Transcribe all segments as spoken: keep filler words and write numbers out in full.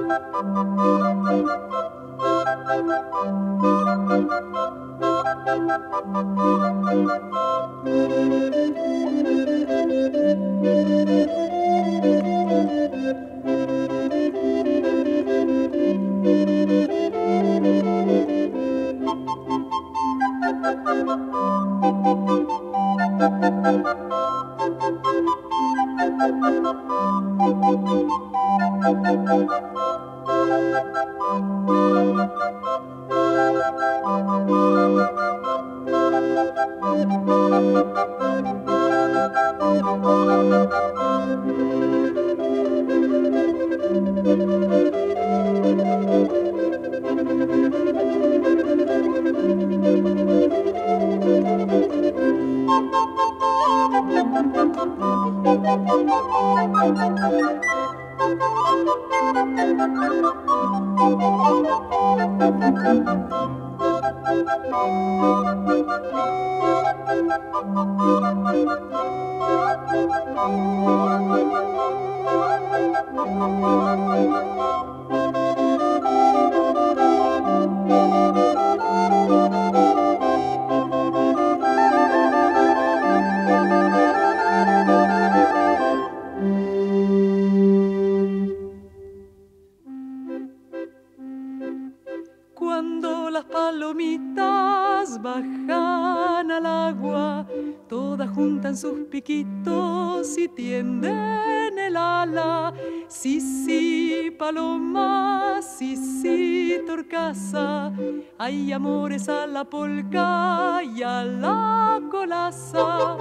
Cuando las palomitas bajan al agua, todas juntan sus piquitos y tienden el ala. Sí, sí, paloma, sí, sí, torcaza, hay amores a la polca y a la colaza.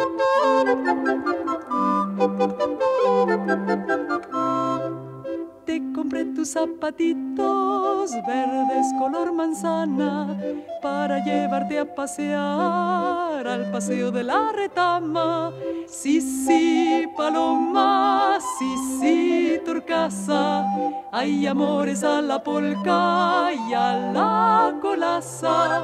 Te compré tus zapatitos verdes color manzana para llevarte a pasear al paseo de la retama. Sí, sí, paloma, sí, sí, torcaza, hay amores a la polca y a la colaza.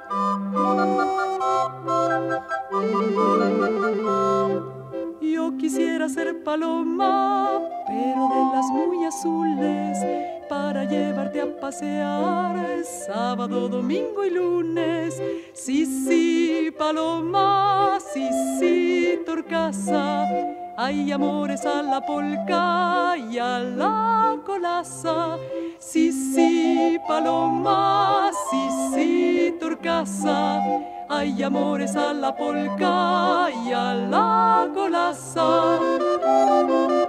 Yo quisiera ser paloma, pero de las muy azules, para llevarte a pasear sábado, domingo y lunes. Sí, sí, paloma, sí, sí, torcaza, hay amores a la polca y a la colaza. Sí, sí, paloma, sí, sí, torcaza, hay amores a la polca y a la colaza.